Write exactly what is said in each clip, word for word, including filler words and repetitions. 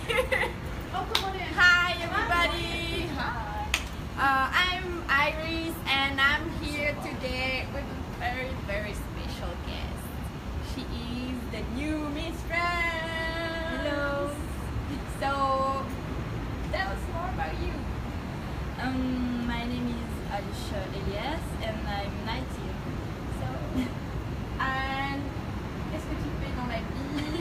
Hi everybody. Uh, I'm Iris and I'm here today with a very very special guest. She is the new Miss France. Hello. So tell us more about you. Um, my name is Alicia Elias and I'm nineteen. So, and qu'est-ce que tu fais dans la vie?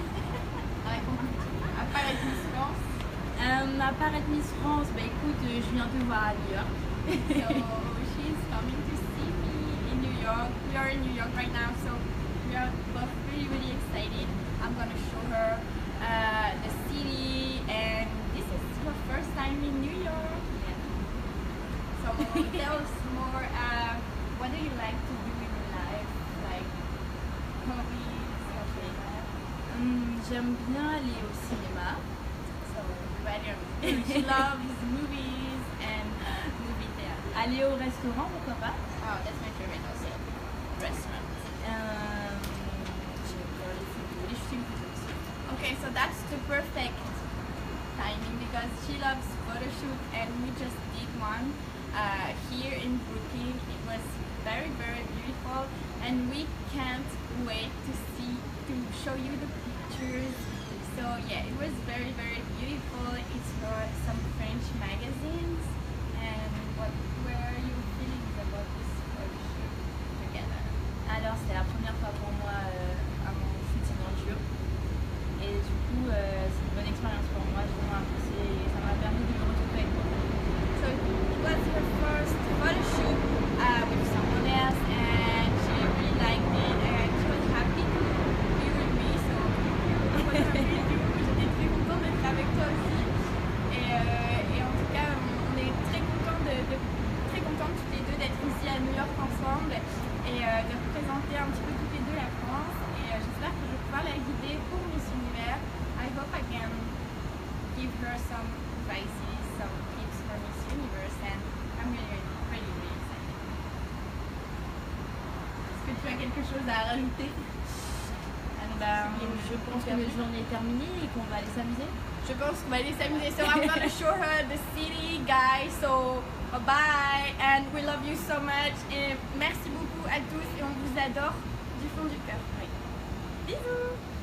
À part être Miss France. Um, à part être Miss France, bah écoute, je viens te voir à New York. So she's coming to see me in New York. We are in New York right now, so we are both really really excited. I'm gonna show her uh, the city, and this is her first time in New York. Yeah. So tell us more. Uh, what do you like to do in your life? Like hobbies, stuff like that. Um, J'aime bien aller au cinéma. So everybody understands. She loves movies and uh, movie theater. Aller au restaurant, pourquoi pas. Oh, that's my favorite also. Restaurants. Um, J'aime bien les photos, les shootings photos aussi. Okay, so that's the perfect timing because she loves photo shoot and we just did one uh, here in Brooklyn. It was very very beautiful and we can't wait to see to show you the pictures. So yeah, it was very very beautiful. It's for some French magazines. And what were your feelings about this photo shoot together? Alors c'était la première fois pour moi euh, à mon shooting en duo. Et du coup euh, c'est une bonne expérience pour moi, j'ai vraiment apprécié et ça m'a permis de me retrouver avec moi. So it was her first photo shoot uh, with someone else and she really liked it and she was happy to be with me. So I was happy too. J'étais très contente d'être avec toi aussi. Et, euh, et en tout cas, on est très contents de, de, très contentes toutes les deux d'être ici à New York ensemble et euh, de représenter un petit peu toutes les deux la France. Et euh, j'espère que je vais pouvoir la guider pour Miss Univers. I hope I can give her some advice, some tips for Miss Universe, and I'm really, really, really excited. Est-ce que tu as quelque chose à rajouter? Ben, je pense que notre journée est terminée et qu'on va aller s'amuser. Je pense qu'on va aller s'amuser. So I'm gonna show her the city, guys. So bye bye, and we love you so much. Et merci beaucoup à tous et on vous adore du fond du cœur. Oui. Bisous.